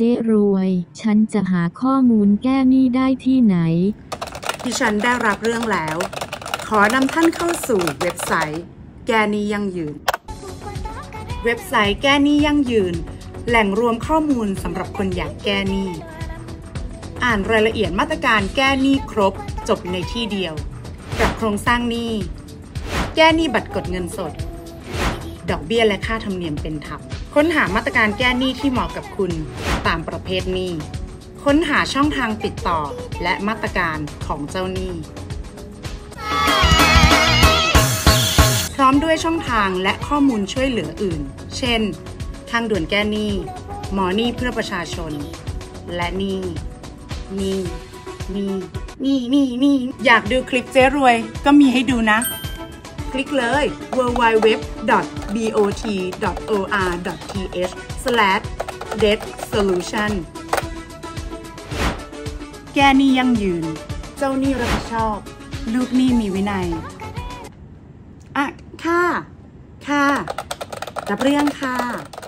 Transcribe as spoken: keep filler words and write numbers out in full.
จ๊รวยฉันจะหาข้อมูลแก้หนี้ได้ที่ไหนดิฉันได้รับเรื่องแล้วขอนำท่านเข้าสู่เว็บไซต์แก้หนี้ยั่งยืนเว็บไซต์แก้หนี้ยั่งยืนแหล่งรวมข้อมูลสำหรับคนอยากแก้หนี้อ่านรายละเอียดมาตรการแก้หนี้ครบจบในที่เดียวกับโครงสร้างหนี้แก้หนี้บัตรกดเงินสดดอกเบี้ยและค่าธรรมเนียมเป็นธรรมค้นหามาตรการแก้หนี้ที่เหมาะกับคุณตามประเภทหนี้ค้นหาช่องทางติดต่อและมาตรการของเจ้าหนี้พร้อมด้วยช่องทางและข้อมูลช่วยเหลืออื่นเช่นทางด่วนแก้หนี้หมอหนี้เพื่อประชาชนและหนี้หนี้หนี้หนี้หนี้หนี้อยากดูคลิปเจ๊รวยก็มีให้ดูนะคลิกเลย ดับเบิลยู ดับเบิลยู ดับเบิลยู ดับเบิลยู ดอท บี โอ ที ดอท โอ อาร์ ดอท ที เอช สแลช เดท โซลูชัน แก้หนี้ยั่งยืนเจ้าหนี้รับผิดชอบลูกหนี้มีวินัยอ่ะค่ะค่ะรับเรื่องค่ะ